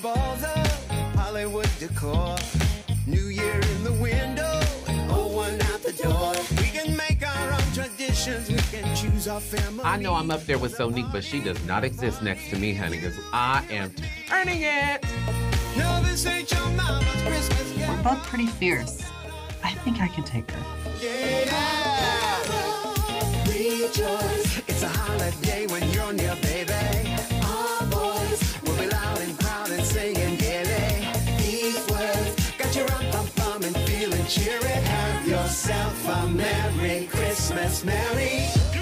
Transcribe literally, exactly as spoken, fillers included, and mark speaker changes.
Speaker 1: balls of Hollywood decor. New Year in the window, old one out the door. We can make our own traditions, we can choose our family.
Speaker 2: I know I'm up there with Sonique, but she does not exist next to me, honey, because I am turning it.
Speaker 1: No, this ain't your mama's Christmas.
Speaker 3: We're both pretty fierce. I think I can take her.
Speaker 1: Yeah. Rejoice, it's a holiday when you're near, baby. Our boys will be loud and proud and singing gaily. These words got you rum pum pum and feeling cheery. Have yourself a Merry Christmas, Merry